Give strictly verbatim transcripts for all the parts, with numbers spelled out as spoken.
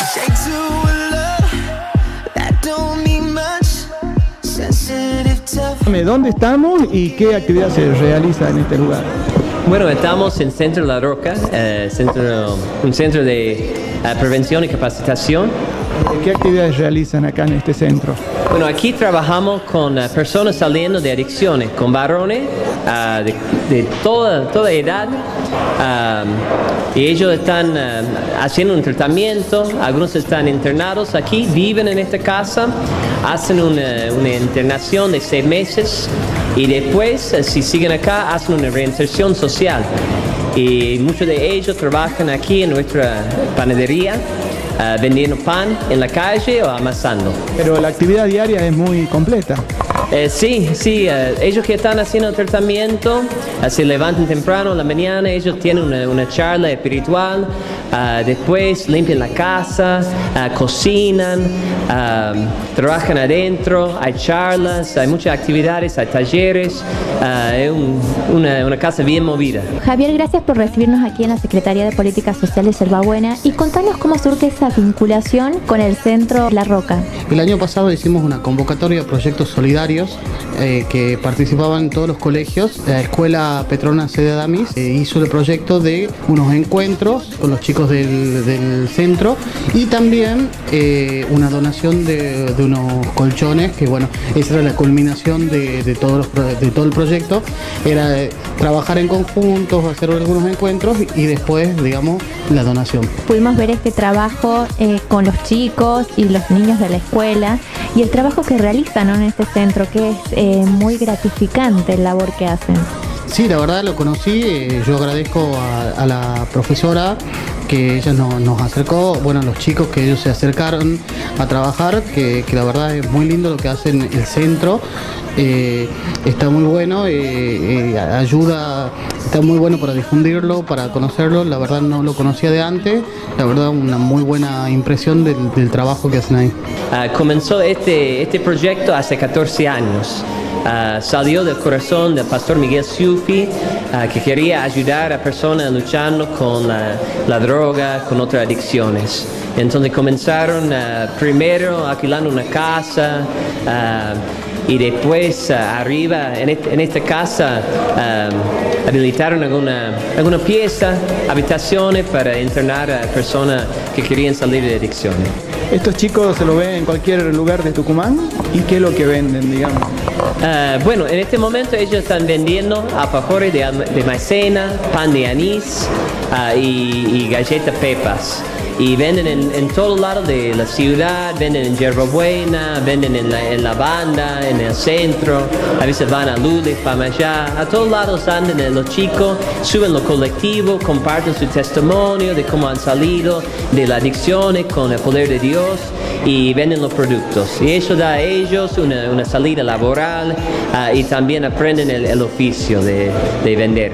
Shake to a love that don't mean much. Sensitive, tough. ¿Dónde estamos y qué actividad se realiza en este lugar? Bueno, estamos en Centro La Roca, eh, centro, un centro de uh, prevención y capacitación. ¿Qué actividades realizan acá en este centro? Bueno, aquí trabajamos con uh, personas saliendo de adicciones, con varones uh, de, de toda, toda edad. Um, y ellos están uh, haciendo un tratamiento, algunos están internados aquí, viven en esta casa, hacen una, una internación de seis meses y después, uh, si siguen acá, hacen una reinserción social. Y muchos de ellos trabajan aquí en nuestra panadería, uh, vendiendo pan en la calle o amasando. Pero la actividad diaria es muy completa. Eh, sí, sí, uh, ellos que están haciendo el tratamiento uh, se levantan temprano en la mañana, ellos tienen una, una charla espiritual, uh, después limpian la casa, uh, cocinan, uh, trabajan adentro, hay charlas, hay muchas actividades, hay talleres, uh, es un, una, una casa bien movida. Javier, gracias por recibirnos aquí en la Secretaría de Políticas Sociales Yerbabuena y contanos cómo surge esa vinculación con el Centro La Roca. El año pasado hicimos una convocatoria a proyectos solidarios eh, que participaban todos los colegios. La Escuela Petrona Sede Damis eh, hizo el proyecto de unos encuentros con los chicos del, del centro y también eh, una donación de, de unos colchones, que bueno, esa era la culminación de, de, todos los, de todo el proyecto. Era eh, trabajar en conjuntos, hacer algunos encuentros y después, digamos, la donación. Pudimos ver este trabajo eh, con los chicos y los niños de la escuela y el trabajo que realizan, ¿no?, en este centro, que es eh, muy gratificante la labor que hacen. Sí, la verdad lo conocí, eh, yo agradezco a, a la profesora que ella no, nos acercó, bueno, a los chicos que ellos se acercaron a trabajar, que, que la verdad es muy lindo lo que hacen el centro, eh, está muy bueno, eh, eh, ayuda, está muy bueno para difundirlo, para conocerlo, la verdad no lo conocía de antes, la verdad una muy buena impresión del, del trabajo que hacen ahí. Uh, comenzó este, este proyecto hace catorce años. Uh, salió del corazón del pastor Miguel Siufi, uh, que quería ayudar a personas luchando con la, la droga, con otras adicciones. Entonces comenzaron uh, primero alquilando una casa uh, y después uh, arriba en, este, en esta casa uh, habilitaron alguna, alguna pieza, habitaciones para internar a personas que querían salir de adicciones. ¿Estos chicos se lo ven en cualquier lugar de Tucumán? ¿Y qué es lo que venden, digamos? Uh, bueno, en este momento ellos están vendiendo alfajores de, de maicena, pan de anís uh, y, y galletas pepas. Y venden en, en todos lados de la ciudad, venden en Yerbabuena, venden en la, en la banda, en el centro, a veces van a Lules, para allá, a todos lados andan los chicos, suben los colectivos, comparten su testimonio de cómo han salido de la adicción con el poder de Dios y venden los productos. Y eso da a ellos una, una salida laboral uh, y también aprenden el, el oficio de, de vender.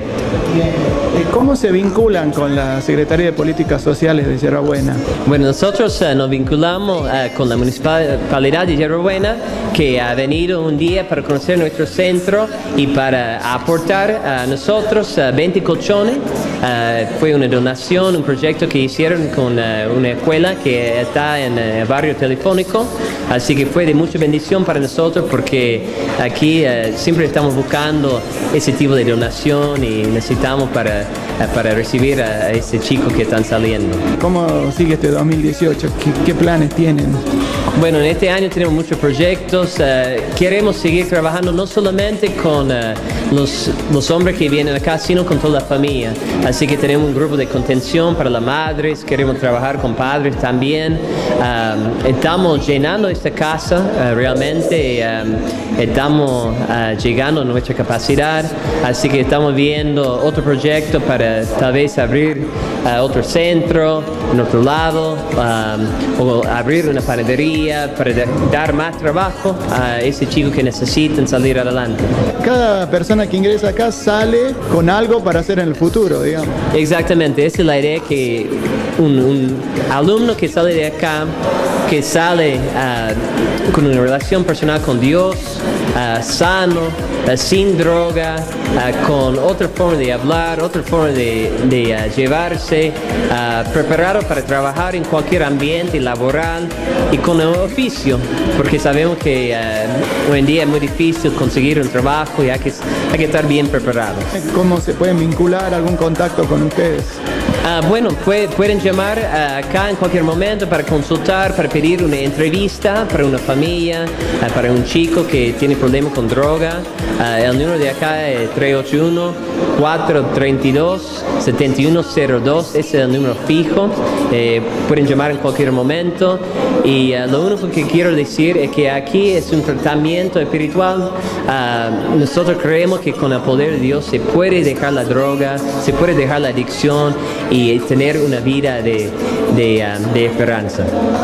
¿Cómo se vinculan con la Secretaría de Políticas Sociales de Yerbabuena? Bueno, nosotros uh, nos vinculamos uh, con la Municipalidad de Yerbabuena, que ha venido un día para conocer nuestro centro y para aportar a nosotros uh, veinte colchones. Uh, fue una donación, un proyecto que hicieron con uh, una escuela que está en el barrio Telefónico, así que fue de mucha bendición para nosotros porque aquí uh, siempre estamos buscando ese tipo de donación y necesitamos para, uh, para recibir a ese chico que están saliendo. ¿Cómo sigue este dos mil dieciocho? ¿Qué, qué planes tienen? Bueno, en este año tenemos muchos proyectos. Uh, queremos seguir trabajando no solamente con uh, los, los hombres que vienen acá, sino con toda la familia. Así que tenemos un grupo de contención para las madres, queremos trabajar con padres también. Um, estamos llenando esta casa uh, realmente, um, estamos uh, llegando a nuestra capacidad, así que estamos viendo otro proyecto para tal vez abrir uh, otro centro en otro lado, um, o abrir una panadería para dar más trabajo a ese chico que necesitan salir adelante. Cada persona que ingresa acá sale con algo para hacer en el futuro, digamos. Exactamente, esa es la idea, que un, un alumno que sale de acá, que sale uh, con una relación personal con Dios uh, sano, uh, sin droga, uh, con otra forma de hablar, otra forma de, de uh, llevarse, uh, preparado para trabajar en cualquier ambiente laboral y con el oficio, porque sabemos que uh, hoy en día es muy difícil conseguir un trabajo y hay que, hay que estar bien preparado. ¿Cómo se pueden vincular, algún contacto con ustedes? Uh, bueno, puede, pueden llamar uh, acá en cualquier momento para consultar, para pedir una entrevista para una familia, uh, para un chico que tiene problemas con droga. Uh, el número de acá es tres ocho uno, cuatro tres dos, siete uno cero dos, ese es el número fijo. Eh, pueden llamar en cualquier momento y uh, lo único que quiero decir es que aquí es un tratamiento espiritual. Uh, nosotros creemos que con el poder de Dios se puede dejar la droga, se puede dejar la adicción y tener una vida de, de, uh, de esperanza.